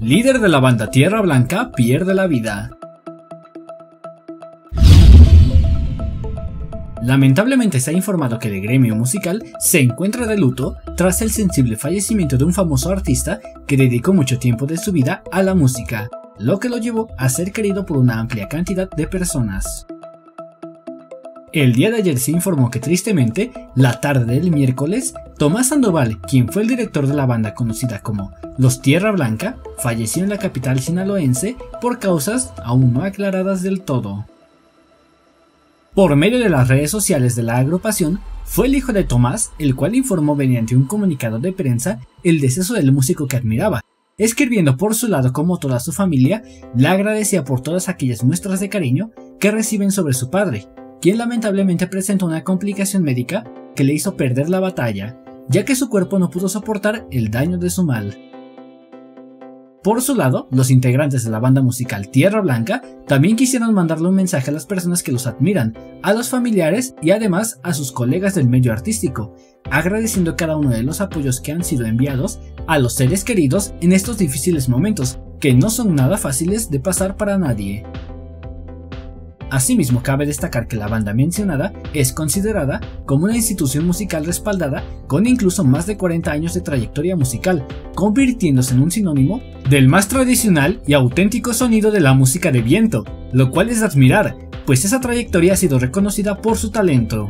Líder de la banda Tierra Blanca pierde la vida. Lamentablemente se ha informado que el gremio musical se encuentra de luto tras el sensible fallecimiento de un famoso artista que dedicó mucho tiempo de su vida a la música, lo que lo llevó a ser querido por una amplia cantidad de personas. El día de ayer se informó que tristemente, la tarde del miércoles, Tomás Sandoval, quien fue el director de la banda conocida como Los Tierra Blanca, falleció en la capital sinaloense por causas aún no aclaradas del todo. Por medio de las redes sociales de la agrupación, fue el hijo de Tomás el cual informó mediante un comunicado de prensa el deceso del músico que admiraba, escribiendo por su lado como toda su familia le agradecía por todas aquellas muestras de cariño que reciben sobre su padre, quien lamentablemente presentó una complicación médica que le hizo perder la batalla, ya que su cuerpo no pudo soportar el daño de su mal. Por su lado, los integrantes de la banda musical Tierra Blanca también quisieron mandarle un mensaje a las personas que los admiran, a los familiares y además a sus colegas del medio artístico, agradeciendo cada uno de los apoyos que han sido enviados a los seres queridos en estos difíciles momentos, que no son nada fáciles de pasar para nadie. Asimismo, cabe destacar que la banda mencionada es considerada como una institución musical respaldada con incluso más de 40 años de trayectoria musical, convirtiéndose en un sinónimo del más tradicional y auténtico sonido de la música de viento, lo cual es de admirar, pues esa trayectoria ha sido reconocida por su talento.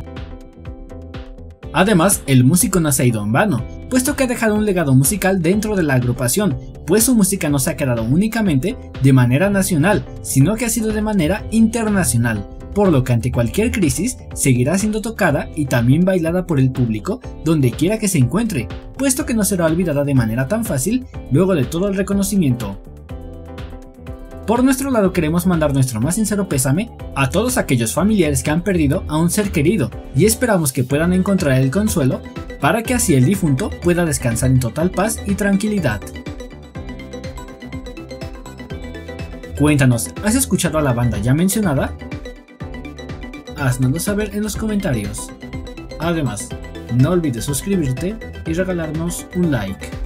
Además, el músico no se ha ido en vano, puesto que ha dejado un legado musical dentro de la agrupación, pues su música no se ha quedado únicamente de manera nacional, sino que ha sido de manera internacional, por lo que ante cualquier crisis seguirá siendo tocada y también bailada por el público donde quiera que se encuentre, puesto que no será olvidada de manera tan fácil luego de todo el reconocimiento. Por nuestro lado queremos mandar nuestro más sincero pésame a todos aquellos familiares que han perdido a un ser querido y esperamos que puedan encontrar el consuelo para que así el difunto pueda descansar en total paz y tranquilidad. Cuéntanos, ¿has escuchado a la banda ya mencionada? Haznoslo saber en los comentarios. Además, no olvides suscribirte y regalarnos un like.